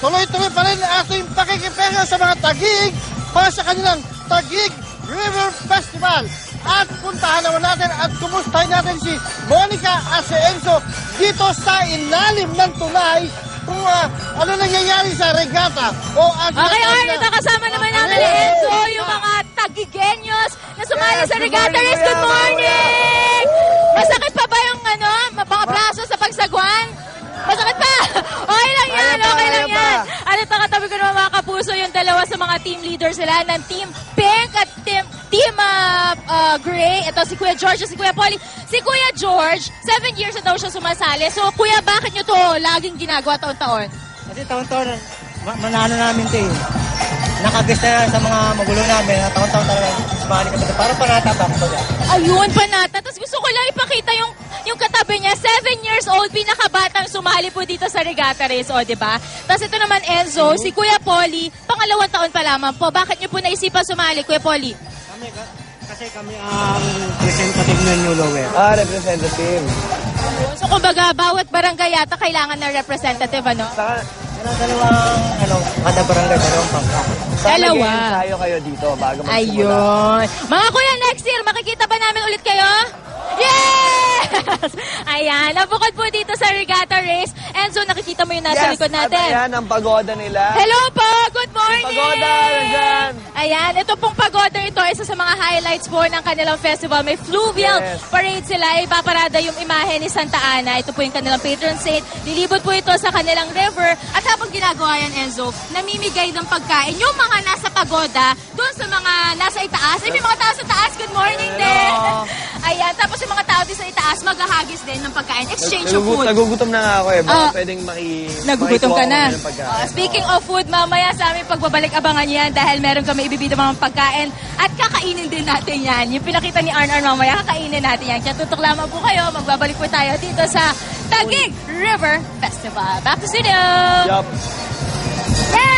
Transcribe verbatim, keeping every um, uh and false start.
tuloy-tuloy pa rin ating pakikipera sa mga Taguig para sa kanilang Taguig River Festival. At puntahan naman natin at kumustahin natin si Monica at si Enzo dito sa ilalim ng tulay kung uh, ano nangyayari sa regata. O, okay, Arn, ito kasama naman natin ni Enzo, yung mga Taguigeños na sumali yes, sa regata race. Good morning! Masakit pa ba yung ano, mga braso sa pagsagwan? Masakit pa! Okay lang yan, okay lang yan. At ito katabi ko naman mga kapuso, yung dalawa sa mga team leaders sila ng Team Pink at Team, team uh, uh, Gray. Ito si Kuya George at si Kuya Polly. Si Kuya George, seven years na daw siya sumasali. So, Kuya, bakit nyo to laging ginagawa taon-taon? Kasi taon-taon, manano namin ito eh. Nakagis na sa mga magulo namin, taon-taon talaga sumali kami. Parang panata ba? Ayun, panata. Tapos gusto ko lang ipakita yung yung katabi niya, seven years old, pinakabatang sumali po dito sa regata race, o, diba? Tapos ito naman, Enzo, mm-hmm. si Kuya Polly, pangalawang taon pa lamang po. Bakit niyo po naisipan sumali, Kuya Polly? Kami, kasi kami ang representative ng New Lower. Ah, representative. So, kumbaga, bawat barangay yata kailangan ng representative, ano? Sa, dalawang, ano, kada barangay, dalawang pangka. Dalawa. Tayo kayo dito bago magsimula. Ayun. Mga kuya, next year, makikita ba namin ulit kayo? Yes! Ayan, nabukod po dito sa regata race. Enzo, nakikita mo yung nasa yes, likod natin. Yes, ayan ang pagoda nila. Hello po! Good morning! Yung pagoda, nandyan. Ayan, ito pong pagoda ito, isa sa mga highlights po ng kanilang festival. May fluvial yes. parade sila. Ipaparada yung imahe ni Santa Ana. Ito po yung kanilang patron saint. Lilibot po ito sa kanilang river. At habang ginagawa yan, Enzo, namimigay ng pagkain. Yung mga nasa pagoda, doon sa mga nasa itaas. Ay, may mga tao sa taas. Good morning din! Ayan, tapos yung mga tao din sa itaas, maghahagis din ng pagkain. Exchange of food. Nagugutom na nga ako eh. Baka uh, pwedeng maki... Nagugutom ka na. Uh, speaking of food, mamaya sa aming pagbabalik, abangan yan dahil meron kami ibibida mga pagkain at kakainin din natin yan. Yung pinakita ni Arn Arn mamaya, kakainin natin yan. Kaya tutok lamang po kayo. Magbabalik po tayo dito sa Taguig River Festival. Back to studio! Yup. Hey!